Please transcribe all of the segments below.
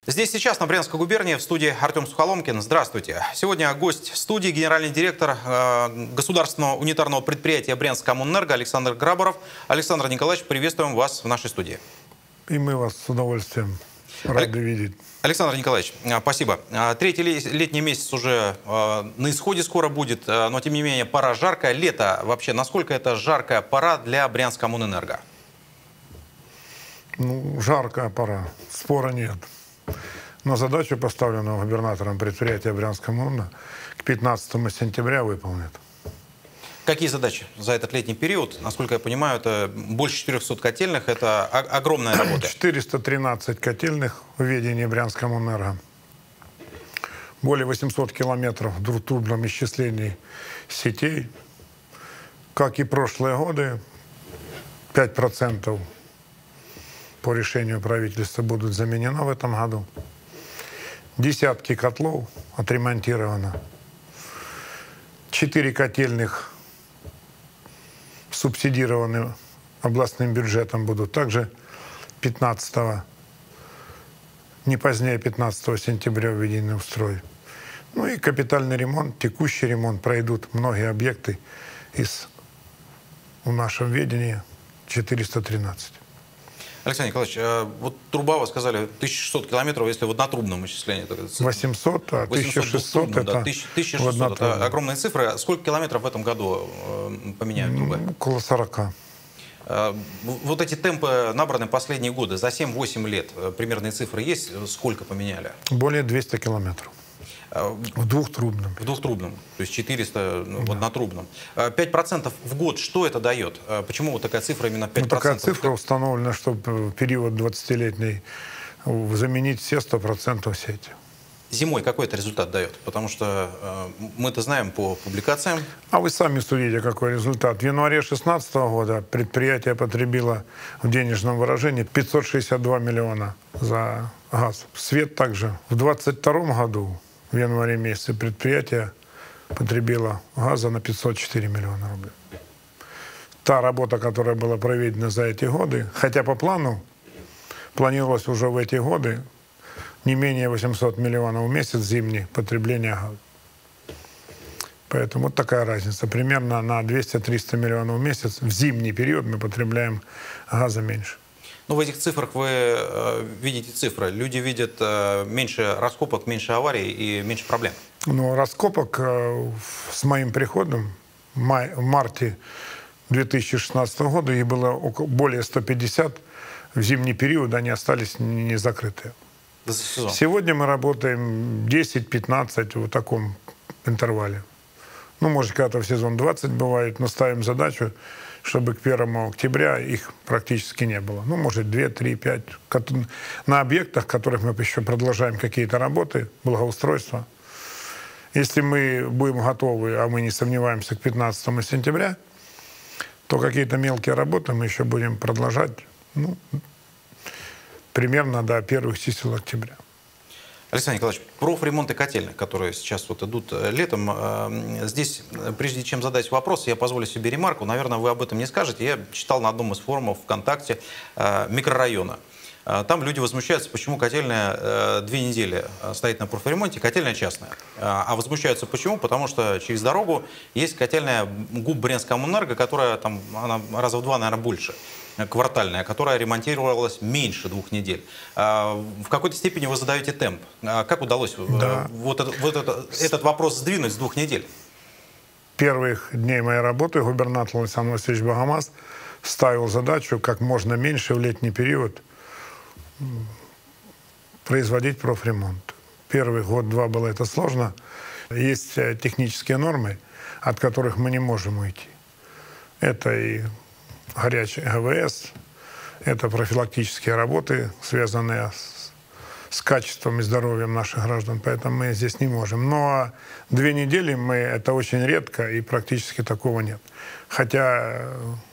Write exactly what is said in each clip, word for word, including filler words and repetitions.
Здесь сейчас, на Брянской губернии, в студии Артем Сухоломкин. Здравствуйте. Сегодня гость студии, генеральный директор э, государственного унитарного предприятия Брянскоммунэнерго Александр Грабаров. Александр Николаевич, приветствуем вас в нашей студии. И мы вас с удовольствием рады Аль... видеть. Александр Николаевич, спасибо. Третий летний месяц уже э, на исходе скоро будет, э, но тем не менее пора жаркая. Лето вообще, насколько это жаркая пора для Брянскоммунэнерго? Ну, жаркая пора, спора нет. Но задачу, поставленную губернатором предприятия Брянскоммунэнерго, к пятнадцатому сентября выполнит. Какие задачи за этот летний период? Насколько я понимаю, это больше четырёхсот котельных, это огромная работа. четыреста тринадцать котельных в ведении Брянскоммунэнерго. Более восьмисот километров трубном исчислений сетей. Как и прошлые годы, пять процентов по решению правительства будут заменены в этом году. Десятки котлов отремонтировано. Четыре котельных субсидированы областным бюджетом будут также пятнадцатого, не позднее пятнадцатого сентября введены в строй. Ну и капитальный ремонт, текущий ремонт пройдут многие объекты из в нашем ведении четыреста тринадцать. Александр Николаевич, вот труба, вы сказали, тысяча шестьсот километров, если в однотрубном исчислении. восемьсот, а тысяча шестьсот это да, тысяча шестьсот, это огромные цифры. Сколько километров в этом году поменяют трубы? Около сорока. Вот эти темпы набраны последние годы. За семь-восемь лет примерные цифры есть? Сколько поменяли? Более двухсот километров. В двухтрубном. В двухтрубном, то есть четыреста в однотрубном. пять процентов в год, что это дает? Почему вот такая цифра именно пять процентов? Ну, такая цифра установлена, чтобы в период двадцатилетний заменить все сто процентов сети. Зимой какой это результат дает? Потому что э, мы-то знаем по публикациям. А вы сами судите, какой результат. В январе две тысячи шестнадцатого года предприятие потребило в денежном выражении пятьсот шестьдесят два миллиона за газ. Свет также. В двадцать втором году в январе месяце предприятие потребило газа на пятьсот четыре миллиона рублей. Та работа, которая была проведена за эти годы, хотя по плану планировалось уже в эти годы не менее восьмисот миллионов в месяц зимнее потребление газа. Поэтому вот такая разница. Примерно на двести-триста миллионов в месяц в зимний период мы потребляем газа меньше. Ну, в этих цифрах вы э, видите цифры. Люди видят э, меньше раскопок, меньше аварий и меньше проблем. Ну, раскопок э, с моим приходом в, май, в марте две тысячи шестнадцатого года их было около, более ста пятидесяти. В зимний период они остались не закрытые. Сегодня мы работаем десять-пятнадцать в таком интервале. Ну, может, когда-то в сезон двадцать бывает, но ставим задачу, чтобы к первому октября их практически не было. Ну, может, два, три, пять. На объектах, в которых мы еще продолжаем какие-то работы, благоустройства. Если мы будем готовы, а мы не сомневаемся, к пятнадцатому сентября, то какие-то мелкие работы мы еще будем продолжать, ну, примерно до первых чисел октября. Александр Николаевич, профремонты котельных, которые сейчас вот идут летом, здесь, прежде чем задать вопрос, я позволю себе ремарку, наверное, вы об этом не скажете. Я читал на одном из форумов ВКонтакте микрорайона. Там люди возмущаются, почему котельная две недели стоит на профремонте, котельная частная. А возмущаются почему? Потому что через дорогу есть котельная ГУП Брянскоммунэнерго, которая там, она раза в два, наверное, больше. Квартальная, которая ремонтировалась меньше двух недель. В какой-то степени вы задаете темп. Как удалось да. вот, это, вот это, этот вопрос сдвинуть с двух недель? Первых дней моей работы губернатор Александр Васильевич Богомаз ставил задачу как можно меньше в летний период производить профремонт. Первый год-два было это сложно. Есть технические нормы, от которых мы не можем уйти. Это и горячий ГВС, это профилактические работы, связанные с, с качеством и здоровьем наших граждан, поэтому мы здесь не можем. Но две недели мы, это очень редко, и практически такого нет. Хотя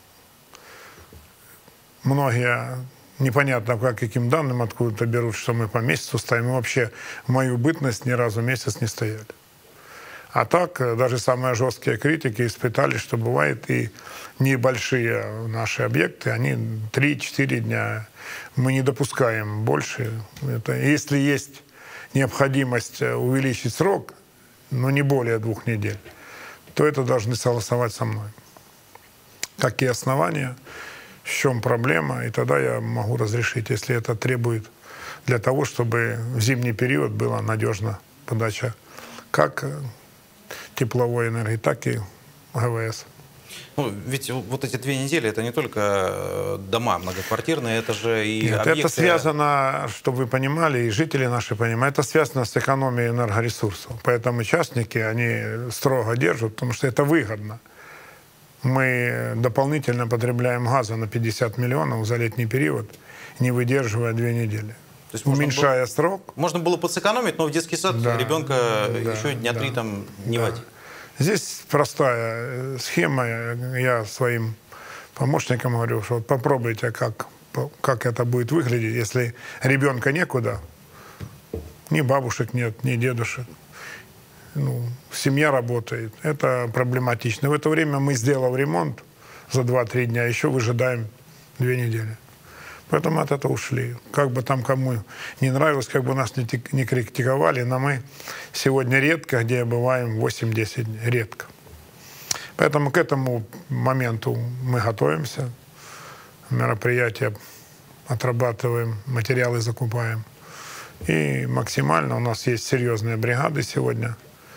многие, непонятно по каким данным, откуда-то берут, что мы по месяцу ставим. Мы вообще в мою бытность ни разу месяц не стояли. А так, даже самые жесткие критики испытали, что бывает и небольшие наши объекты, они три-четыре дня. Мы не допускаем больше. Это, если есть необходимость увеличить срок, но не более двух недель, то это должны согласовать со мной. Какие основания, в чем проблема, и тогда я могу разрешить, если это требует для того, чтобы в зимний период была надежна подача как тепловой энергии, так и ГВС. Ну, ведь вот эти две недели это не только дома многоквартирные, это же и Нет, объекты... это связано, чтобы вы понимали, и жители наши понимают, это связано с экономией энергоресурсов. Поэтому частники, они строго держат, потому что это выгодно. Мы дополнительно потребляем газа на пятьдесят миллионов за летний период, не выдерживая две недели. То есть уменьшая было, срок. Можно было подсэкономить, но в детский сад да, ребенка да, еще дня да, три там не да. водить. Здесь простая схема. Я своим помощникам говорю, что вот попробуйте, как, как это будет выглядеть, если ребенка некуда, ни бабушек нет, ни дедушек. Ну, семья работает. Это проблематично. В это время мы, сделав ремонт за два-три дня, еще выжидаем две недели. Поэтому от этого ушли. Как бы там кому не нравилось, как бы нас не критиковали, но мы сегодня редко, где бываем восемь-десять дней, редко. Поэтому к этому моменту мы готовимся, мероприятия отрабатываем, материалы закупаем. И максимально у нас есть серьезные бригады сегодня.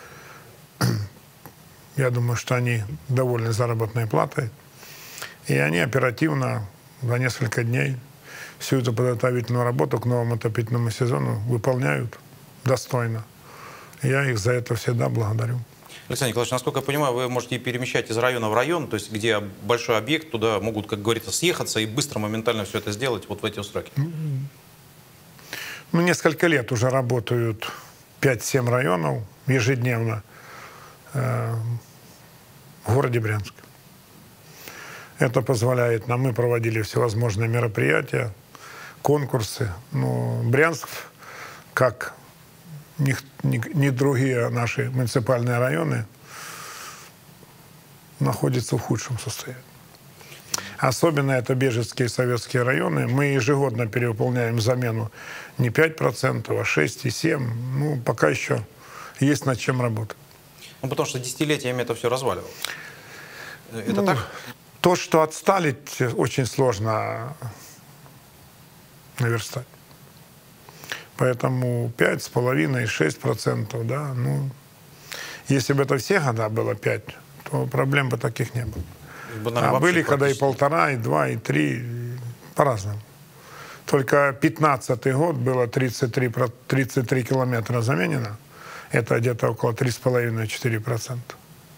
Я думаю, что они довольны заработной платой. И они оперативно за несколько дней всю эту подготовительную работу к новому отопительному сезону выполняют достойно. Я их за это всегда благодарю. Александр Николаевич, насколько я понимаю, вы можете перемещать из района в район, то есть где большой объект, туда могут, как говорится, съехаться и быстро, моментально все это сделать вот в эти сроки. Ну, несколько лет уже работают пять-семь районов ежедневно э, в городе Брянск. Это позволяет нам, мы проводили всевозможные мероприятия, конкурсы. Но Брянск, как ни, ни, ни другие наши муниципальные районы, находится в худшем состоянии. Особенно это Бежецкие и Советские районы. Мы ежегодно перевыполняем замену не пять процентов, а шесть и семь процентов. Ну, пока еще есть над чем работать. Ну, потому что десятилетиями это все разваливалось. Это ну, так? То, что отстали, очень сложно наверстать. Поэтому пять с половиной, шесть процентов, да, ну, если бы это все года было пять, то проблем бы таких не было. А были когда и полтора, и два, и три, по-разному. Только пятнадцатый год было тридцать три, тридцать три километра заменено. Это где-то около три с половиной — четыре процента.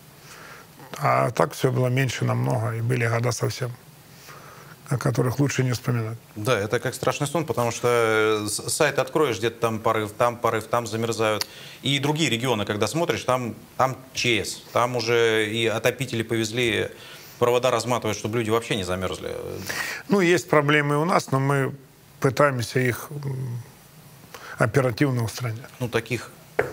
А так все было меньше намного, и были года совсем, о которых лучше не вспоминать. Да, это как страшный сон, потому что сайт откроешь, где-то там порыв, там порыв, там замерзают. И другие регионы, когда смотришь, там, там ЧС, там уже и отопители повезли, провода разматывают, чтобы люди вообще не замерзли. Ну, есть проблемы у нас, но мы пытаемся их оперативно устранять. Ну, таких...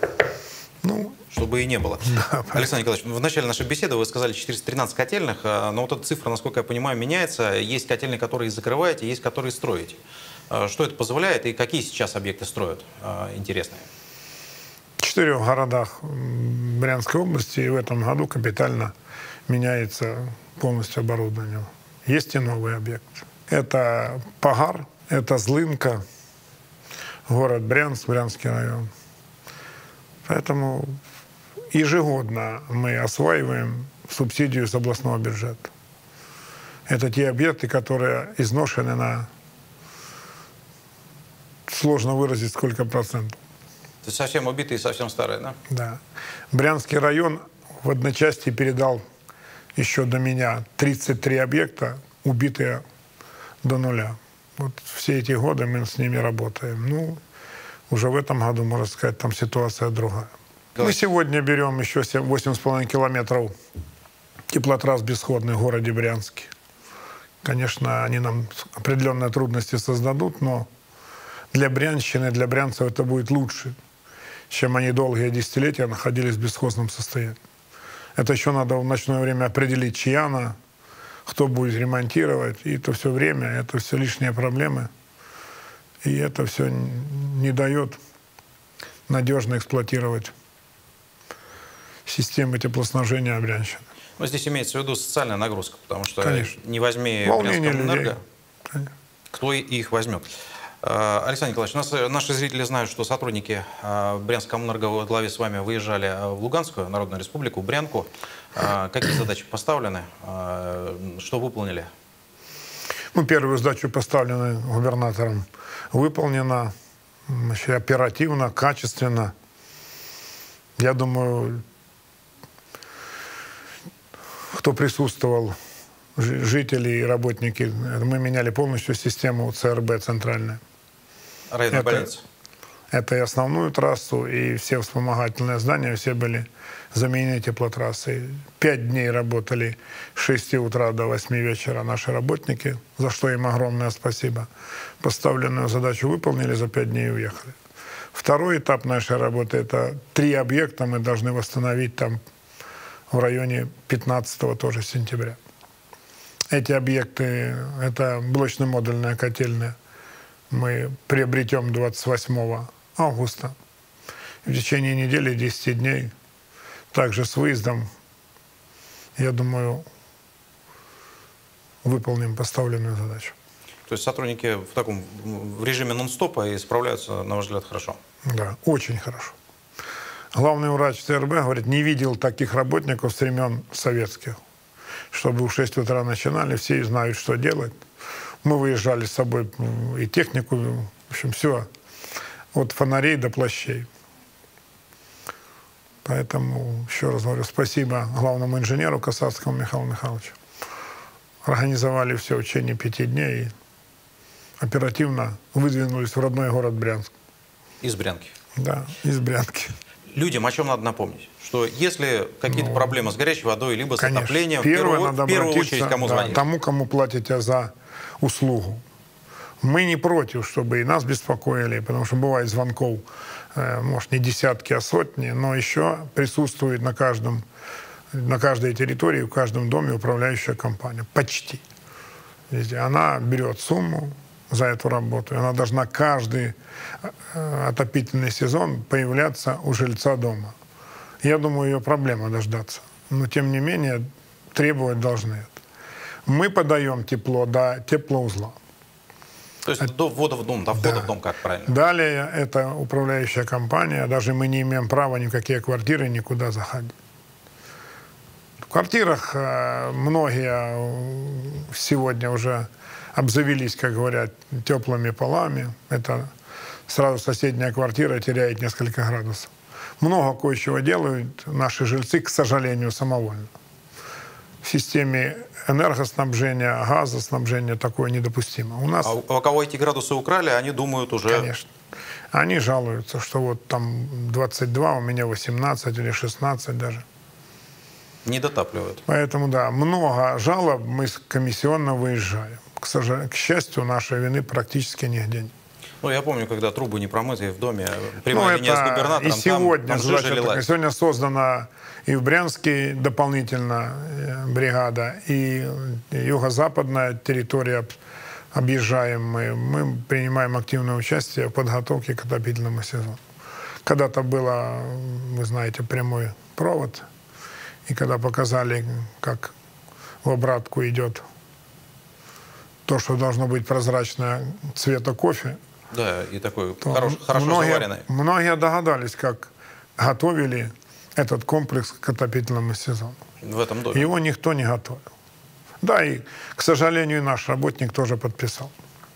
Ну, чтобы и не было. Да, Александр Николаевич, в начале нашей беседы вы сказали четыреста тринадцать котельных, но вот эта цифра, насколько я понимаю, меняется. Есть котельные, которые закрываете, есть которые строите. Что это позволяет и какие сейчас объекты строят интересные? В четырех городах Брянской области и в этом году капитально меняется полностью оборудование. Есть и новый объект. Это Пагар, это Злынка, город Брянск, Брянский район. Поэтому ежегодно мы осваиваем субсидию с областного бюджета. Это те объекты, которые изношены на, сложно выразить, сколько процентов. То есть совсем убитые, совсем старые, да? Да. Брянский район в одночасье передал еще до меня тридцать три объекта, убитые до нуля. Вот все эти годы мы с ними работаем. Ну, уже в этом году, можно сказать, там ситуация другая. Мы сегодня берем еще восемь с половиной километров теплотрасс бесходных в городе Брянске. Конечно, они нам определенные трудности создадут, но для брянщины, для брянцев это будет лучше, чем они долгие десятилетия находились в бесхозном состоянии. Это еще надо в ночное время определить, чья она, кто будет ремонтировать. И это все время, это все лишние проблемы. И это все не дает надежно эксплуатировать системы теплоснабжения Брянщины. Но здесь имеется в виду социальная нагрузка, потому что Конечно. не возьми Брянскомэнерго, кто их возьмет. Александр Николаевич, нас, наши зрители знают, что сотрудники Брянскомэнерго во главе с вами выезжали в Луганскую Народную Республику, в Брянку. Какие задачи поставлены, что выполнили? Ну, первую задачу, поставленную губернатором, выполнена, значит, оперативно, качественно. Я думаю, кто присутствовал, жители и работники, мы меняли полностью систему ЦРБ центральную. Районная это, больница. Это и основную трассу, и все вспомогательные здания, все были заменены теплотрассой. Пять дней работали с шести утра до восьми вечера наши работники, за что им огромное спасибо. Поставленную задачу выполнили, за пять дней и уехали. Второй этап нашей работы – это три объекта мы должны восстановить там в районе пятнадцатого тоже сентября. Эти объекты – это блочно-модульная котельная. Мы приобретем двадцать восьмого августа. В течение недели, десяти дней, также с выездом, я думаю, выполним поставленную задачу. То есть сотрудники в таком в режиме нон-стопа и справляются, на ваш взгляд, хорошо? Да, очень хорошо. Главный врач ЦРБ говорит, не видел таких работников с времен советских, чтобы в шесть утра начинали, все знают, что делать. Мы выезжали с собой и технику, в общем, все, от фонарей до плащей. Поэтому, еще раз говорю, спасибо главному инженеру Касатскому Михаилу Михайловичу. Организовали все в течение пяти дней и оперативно выдвинулись в родной город Брянск. Из Брянки? Да, из Брянки. Людям о чем надо напомнить? Что если какие-то ну, проблемы с горячей водой, либо конечно, с отоплением, первое, в первую, надо в первую очередь кому да, звонить? Тому, кому платите за услугу. Мы не против, чтобы и нас беспокоили, потому что бывает звонков, э, может, не десятки, а сотни, но еще присутствует на каждом, на каждой территории, в каждом доме управляющая компания. Почти. Везде. Она берет сумму за эту работу, и она должна каждый э, отопительный сезон появляться у жильца дома. Я думаю, ее проблема дождаться. Но, тем не менее, требовать должны это. Мы подаем тепло до теплоузла. То есть а, до ввода в дом, до входа да. в дом, как правильно? Далее это управляющая компания. Даже мы не имеем права ни в какие квартиры никуда заходить. В квартирах э, многие сегодня уже обзавелись, как говорят, теплыми полами. Это сразу соседняя квартира теряет несколько градусов. Много кое-чего делают наши жильцы, к сожалению, самовольно. В системе энергоснабжения, газоснабжения такое недопустимо. У нас... А у кого эти градусы украли, они думают уже... Конечно. Они жалуются, что вот там двадцать два, у меня восемнадцать или шестнадцать даже. Не дотапливают. Поэтому, да, много жалоб, мы комиссионно выезжаем. К сожалению, к счастью, нашей вины практически нигде нет. Ну, я помню, когда трубы не промытые в доме, прямая ну, линия с губернатором, и сегодня, там, там жижа лилась. Сегодня создана и в Брянске дополнительно бригада, и юго-западная территория объезжаем мы. Мы принимаем активное участие в подготовке к отопительному сезону. Когда-то было, вы знаете, прямой провод, и когда показали, как в обратку идет то, что должно быть прозрачное цвета кофе, да, и такой хорош, хорошо многие, заваренный. Многие догадались, как готовили этот комплекс к отопительному сезону. В этом доме. Его никто не готовил. Да, и, к сожалению, и наш работник тоже подписал.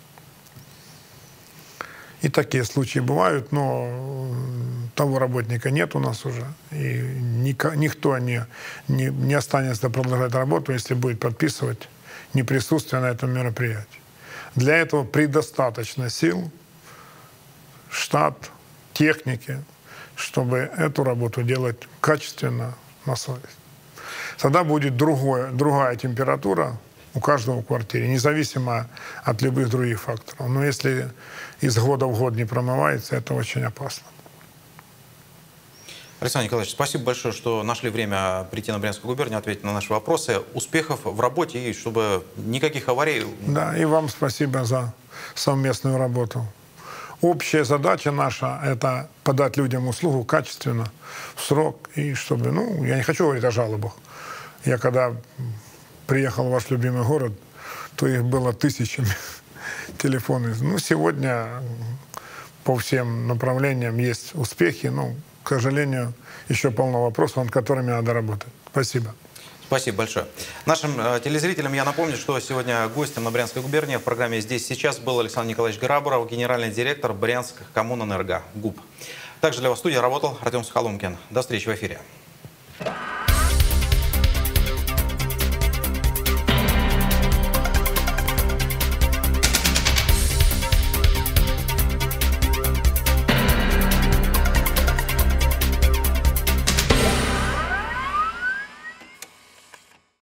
И такие случаи бывают, но того работника нет у нас уже. И никто не, не, не останется продолжать работу, если будет подписывать неприсутствие на этом мероприятии. Для этого предостаточно сил, штат, техники, чтобы эту работу делать качественно, на совесть. Тогда будет другое, другая температура у каждого в квартире, независимо от любых других факторов. Но если из года в год не промывается, это очень опасно. Александр Николаевич, спасибо большое, что нашли время прийти на Брянскую губернию, ответить на наши вопросы. Успехов в работе и чтобы никаких аварий... Да, и вам спасибо за совместную работу. Общая задача наша – это подать людям услугу качественно, в срок, и чтобы, ну, я не хочу говорить о жалобах. Я когда приехал в ваш любимый город, то их было тысячами телефонов. Ну, сегодня по всем направлениям есть успехи, но, к сожалению, еще полно вопросов, над которыми надо работать. Спасибо. Спасибо большое. Нашим э, телезрителям я напомню, что сегодня гостем на Брянской губернии в программе «Здесь сейчас» был Александр Николаевич Грабаров, генеральный директор Брянск Коммунэнерго, ГУП. Также для вас в студии работал Артем Сухолумкин. До встречи в эфире.